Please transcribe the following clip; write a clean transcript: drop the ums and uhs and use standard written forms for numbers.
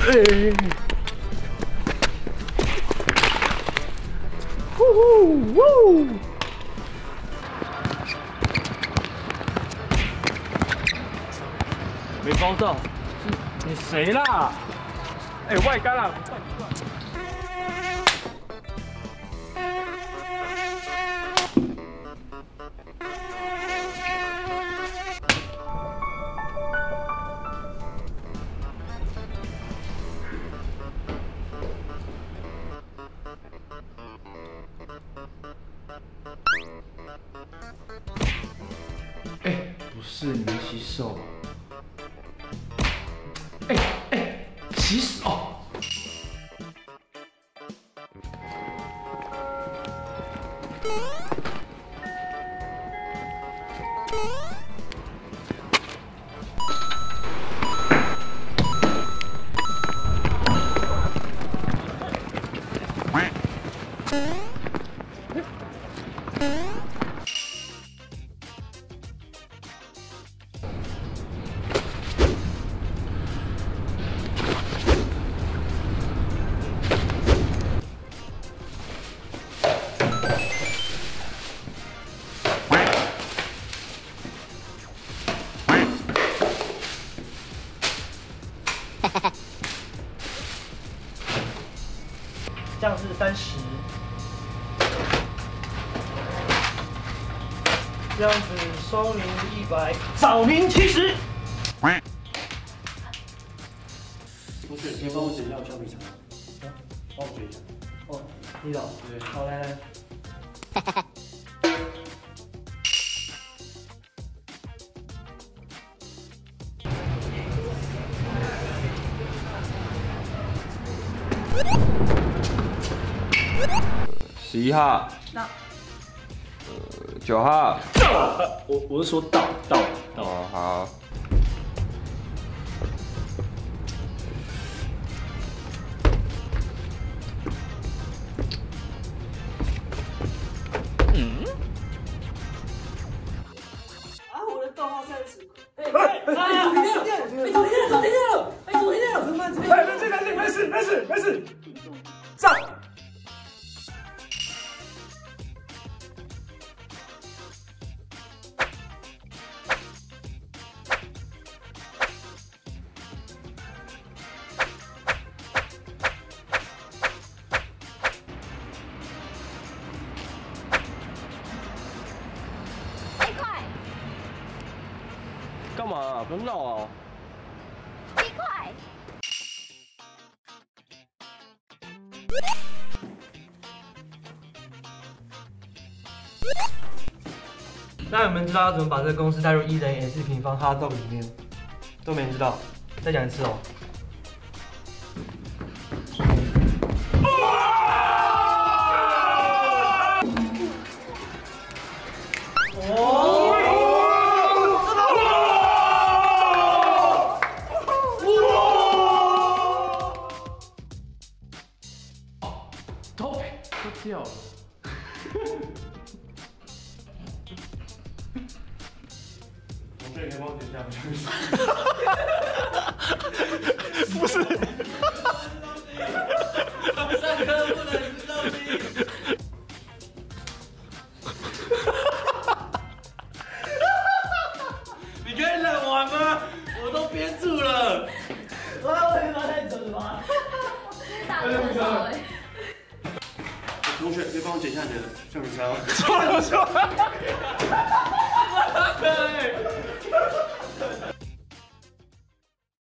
没包到，你谁啦？哎，外杆啦！哎，不是，你们洗手。 洗手。 这样是30，这样子双零100，找零70。 同学，可以帮我剪一下我橡皮擦吗？啊，帮我剪一下。 哦，你找。对。好，来来。 11号。到。9号。 到。我是说到。 哦，好。 我的逗号30。走停电了！怎么办？没事。上。 干嘛？不要闹啊！ 飞快！ 那你们知道要怎么把这个公式带入1等于 x 平方哈豆里面？都没人知道，再讲一次哦。 都掉了。 同学，可以帮我剪一下不是。 上课不能吃东西。 你可以忍完吗？我都憋住了。 我你妈太准了吧！ 打得很好哎。 同学，可以帮我剪一下你的橡皮擦吗？ 错了。 对。